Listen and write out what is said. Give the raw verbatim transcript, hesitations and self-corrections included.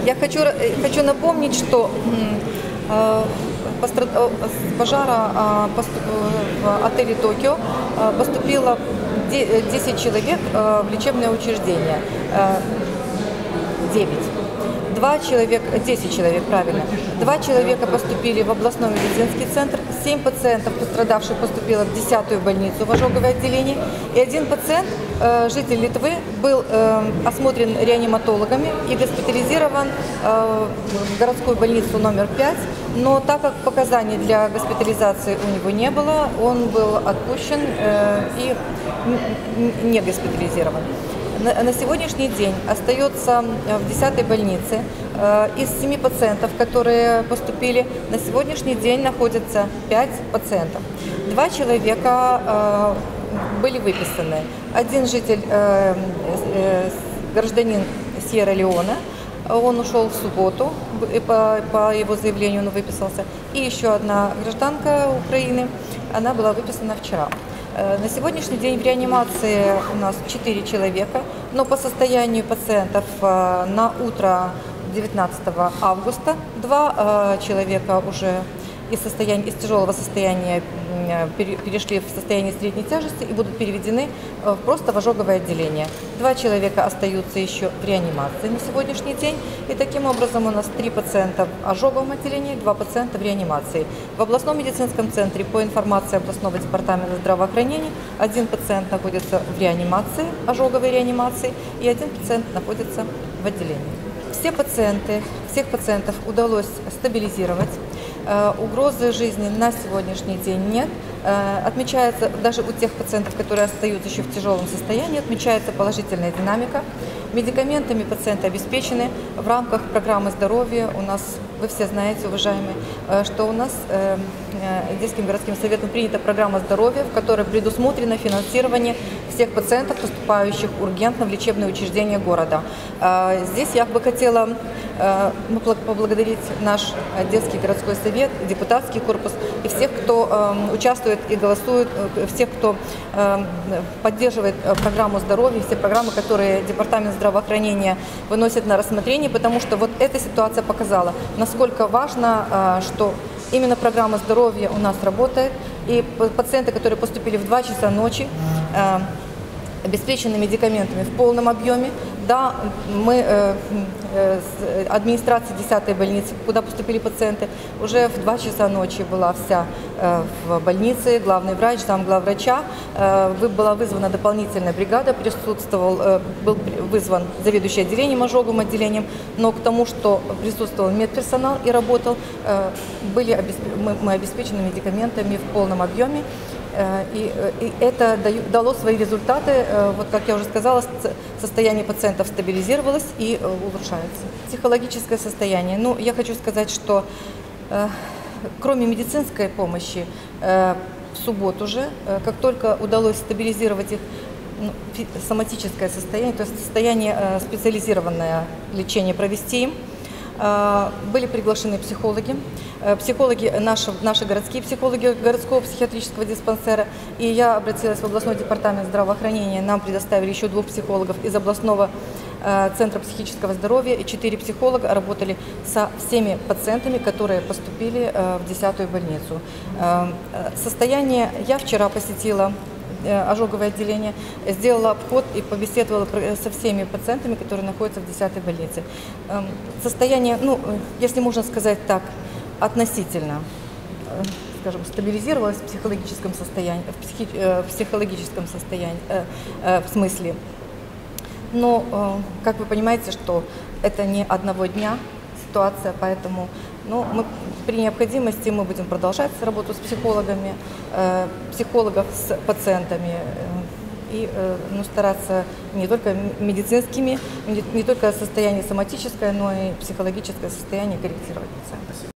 Я хочу, хочу напомнить, что с пожара в отеле «Токио» поступило десять человек в лечебное учреждение. девять. Два человека, десять человек, правильно. Два человека поступили в областной медицинский центр, семь пациентов пострадавших поступило в десятую больницу в ожоговое отделение, и один пациент, житель Литвы, был осмотрен реаниматологами и госпитализирован в городскую больницу номер пять, но так как показаний для госпитализации у него не было, он был отпущен и не госпитализирован. На сегодняшний день остается в десятой больнице из семи пациентов, которые поступили, на сегодняшний день находятся пять пациентов. Два человека были выписаны. Один житель, гражданин Сьерра-Леоне, он ушел в субботу, и по, по его заявлению он выписался. И еще одна гражданка Украины, она была выписана вчера. На сегодняшний день в реанимации у нас четыре человека, но по состоянию пациентов на утро девятнадцатого августа два человека уже из, состояния, из тяжелого состояния перешли в состояние средней тяжести и будут переведены просто в ожоговое отделение. Два человека остаются еще в реанимации на сегодняшний день. И таким образом у нас три пациента в ожоговом отделении, два пациента в реанимации. В областном медицинском центре, по информации областного департамента здравоохранения, один пациент находится в реанимации, ожоговой реанимации, и один пациент находится в отделении. Все пациенты, всех пациентов удалось стабилизировать. Угрозы жизни на сегодняшний день нет. Отмечается, даже у тех пациентов, которые остаются еще в тяжелом состоянии, отмечается положительная динамика. Медикаментами пациенты обеспечены в рамках программы здоровья. У нас, вы все знаете, уважаемые, что у нас Одесским городским советом принята программа здоровья, в которой предусмотрено финансирование всех пациентов, поступающих ургентно в лечебные учреждения города. Здесь я бы хотела поблагодарить наш Одесский городской совет, депутатский корпус и всех, кто участвует и голосует, всех, кто поддерживает программу здоровья, все программы, которые департамент здравоохранения выносит на рассмотрение, потому что вот эта ситуация показала, насколько важно, что именно программа здоровья у нас работает, и пациенты, которые поступили в два часа ночи, обеспечены медикаментами в полном объеме. Да, мы, э, э, администрация десятой больницы, куда поступили пациенты, уже в два часа ночи была вся э, в больнице, главный врач, замглавврача, э, была вызвана дополнительная бригада, присутствовал, э, был вызван заведующий отделением, ожоговым отделением, но к тому, что присутствовал медперсонал и работал, э, были, мы, мы обеспечены медикаментами в полном объеме. И, и это дало свои результаты. Вот, как я уже сказала, состояние пациентов стабилизировалось и улучшается. Психологическое состояние. Ну, я хочу сказать, что э, кроме медицинской помощи, э, в субботу же, э, как только удалось стабилизировать их, ну, соматическое состояние, то есть состояние э, специализированное лечение провести им, э, были приглашены психологи. Психологи, наши, наши городские психологи городского психиатрического диспансера, и я обратилась в областной департамент здравоохранения, нам предоставили еще двух психологов из областного э, центра психического здоровья, и четыре психолога работали со всеми пациентами, которые поступили э, в десятую больницу. Э, состояние, я вчера посетила ожоговое отделение, сделала обход и побеседовала со всеми пациентами, которые находятся в десятой больнице. Состояние, ну, если можно сказать так, относительно, скажем, стабилизировалась в психологическом состоянии, в, психи, в психологическом состоянии, в смысле. Но, как вы понимаете, что это не одного дня ситуация, поэтому, ну, мы, при необходимости мы будем продолжать работу с психологами, психологов с пациентами и ну, стараться не только медицинскими, не, не только состояние соматическое, но и психологическое состояние корректировать пациента.